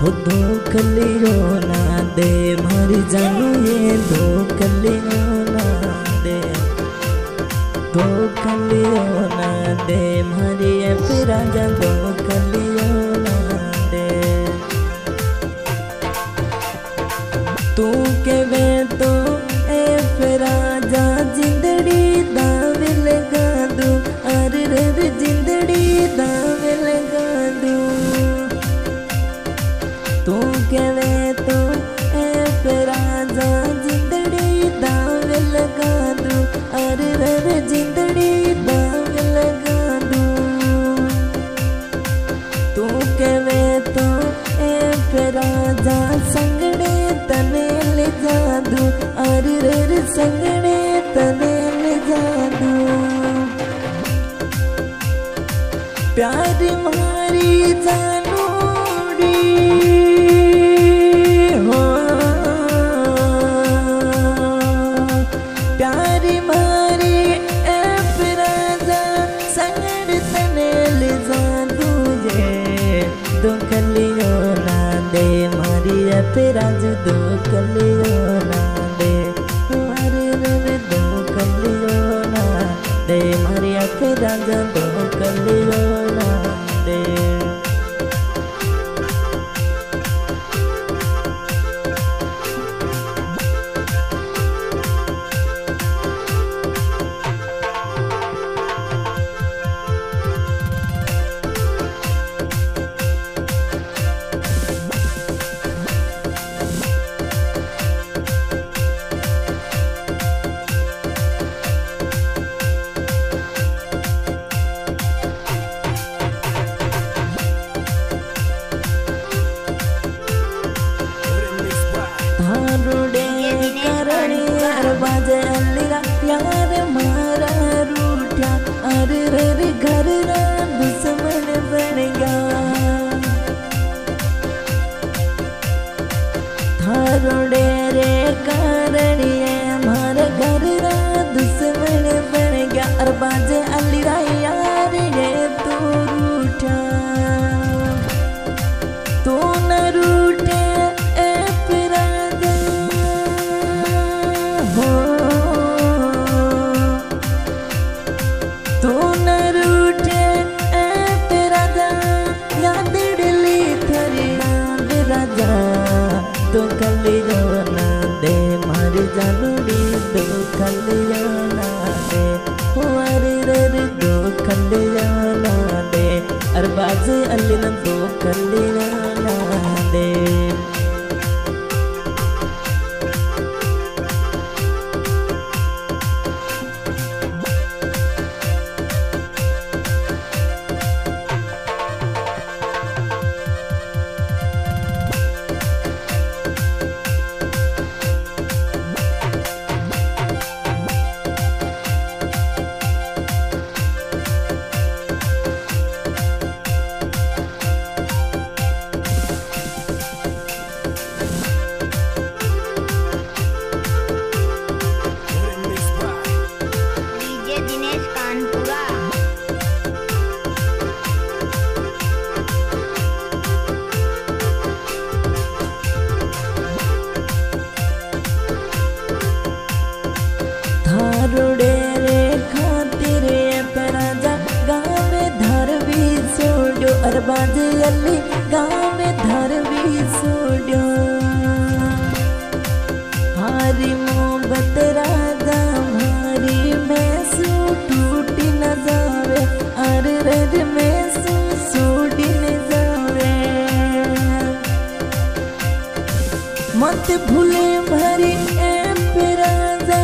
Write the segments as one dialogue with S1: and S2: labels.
S1: हो धोखलियो ना दे मारी जानू ये धोखलियो ना दे, धोखलियो ना दे मारी ये फिर राजा धोखलियो ना दे। तू के वे तो ए फिर राजा जिंदड़ी दावे लगा दू, अरे रे जिंदड़ी दावे लगा दू। तू कहवे तो ए फिर राजा जिंदड़ी दावे लगा दू, अरे रे जिंदड़ी दावे लगा दू। तू कहवे तो ए फिर राजा संगड़े तने ले जा दू, अरे रे संगड़े तने ले जा दू। प्यार मारी जानूड़ी हो, प्यार मारी ए फिर राजा संगड़ तने ले जा दूजे। धोखलियो ना दे मारी ए फिर राजा धोखलियो ना दे, अरे रे धोखलियो ना दे मारी ए फिर राजा धोखलियो ना दे। धारुड़े करणी यार बाजे अल्लीरा यार मारा रूठा, अरे रे घर रा दुश्मन बन गया। धारुड़े रे करणी मारा घर रा दुश्मन बन गया, अरे बाजे अल्लीरा यार ये तू रूठा। तू न रूठे तू न रूठे ए फिर राजा याद डली थरी राजा। धोखलियो ना दे मारी जानूड़ी धोखलियो ना दे, अरे रे धोखलियो ना दे, अरे बाजे अल्ली ना धोखलियो ना दे। धारुड़े रे खातिर फिर राजा गाँव में धरवी सोड्यो, अरे बाजे अल्ली गाँव में धरवी सोड्यो। हारी मोहब्बत राजा मारी मैसू टूटी न जावे, अरे रे मैसू सूटी न जावे। मत भूले भरी ए फिर राजा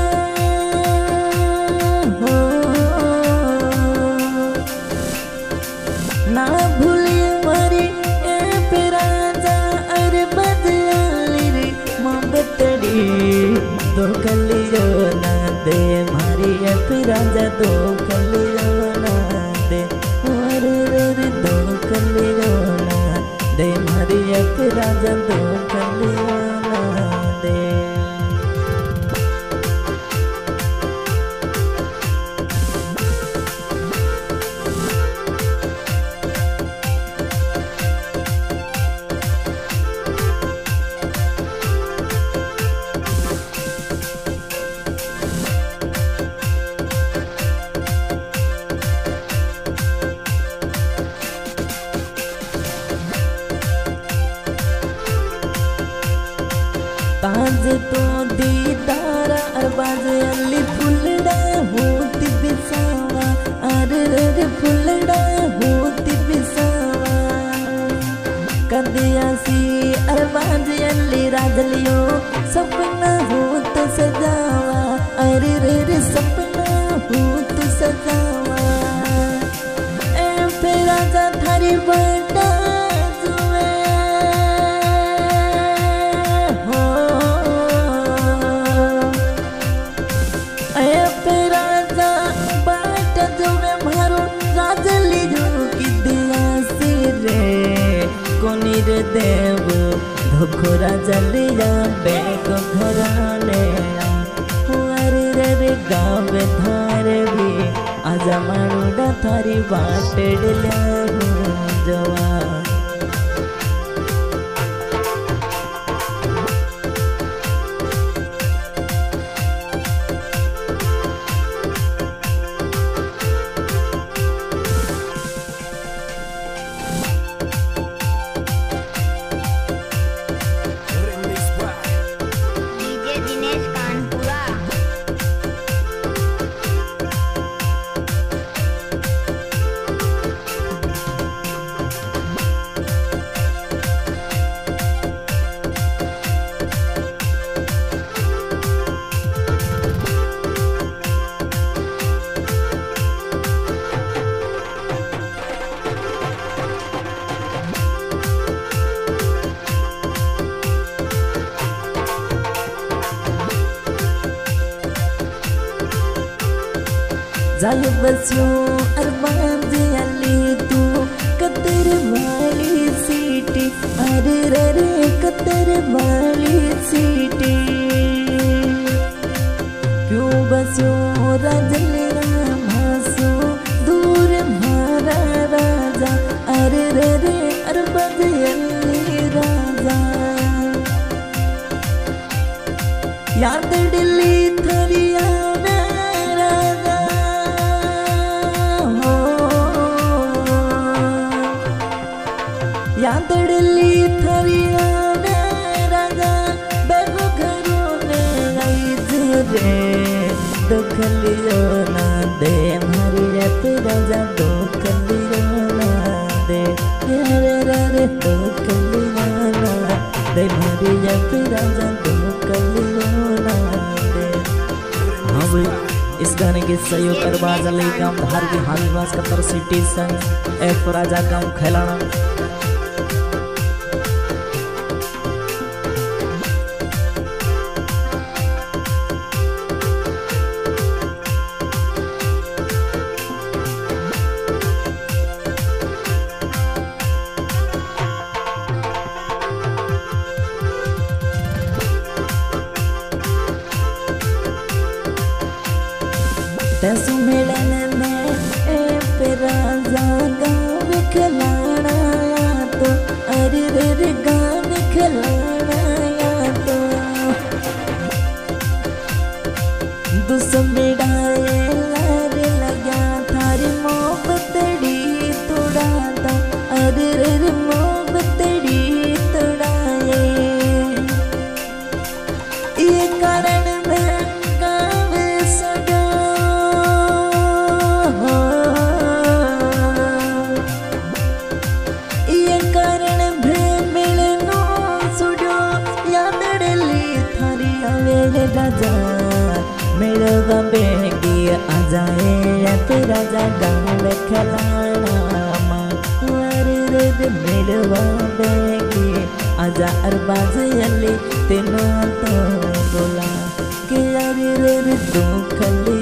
S1: ना भूली मारी ए फिर राजा, अरे बदली रे मोहब्बतड़ी। धोखलियो ना दे मारी ए फिर राजा धोखलियो ना दे, अरे रे धोखलियो ना दे मारी ए फिर राजा धोखलियो ना दे। ताज तो दीदार अरबाज अली फुलड़ा होती बिसावा अरे रे फुलड़ा होती बिसावा कदिया सी अरबाज अली राजलियो सपना हो तो सजावा अरे रे सपना हो तो सजावा ए फिर राजा थारी बड़ा देव धोखरा जलिया बेग घराने अरे रे गाँव धार भी आजा मारूडा थारी बाटड़िया जवा जाल बसियो अरमान अली तू कतर वाली सीटी अरे रे कतर वाली सीटी क्यों बसियो राजले रामासो दूर मारा राजा अरे रे अरबाज अली राजा याद दिल्ली थरिया यादड़ली थरिया राजा बेगो घरों ने आईज रे दुखलियो ना दे मारी रे राजा दुखलियो ना दे रे दुखलियो ना दे मारी रे राजा दुखलियो ना दे। हाँ भाई इस गाने के सहयोग अरबाज अली गाँव धार की हालीवास कतर सिटी संग एक राजा गाँव खैलाना तैसु मिलन में ए राजा गाँव खिलाना तो अरे रे गाँव खिलाना तो दुसमिड़ाए लारे लगा थारी मोहब्बतड़ी तोड़ाता अरे रे मोहब्बतड़ी तोड़ाए ये कारण राजा मेरवा बेगी आ जाए फिर राजा गाँव खिलाना अरे रे मेरवा बेगी आजा अरबाज अली तेना तो बोला कि अरे रे दुखली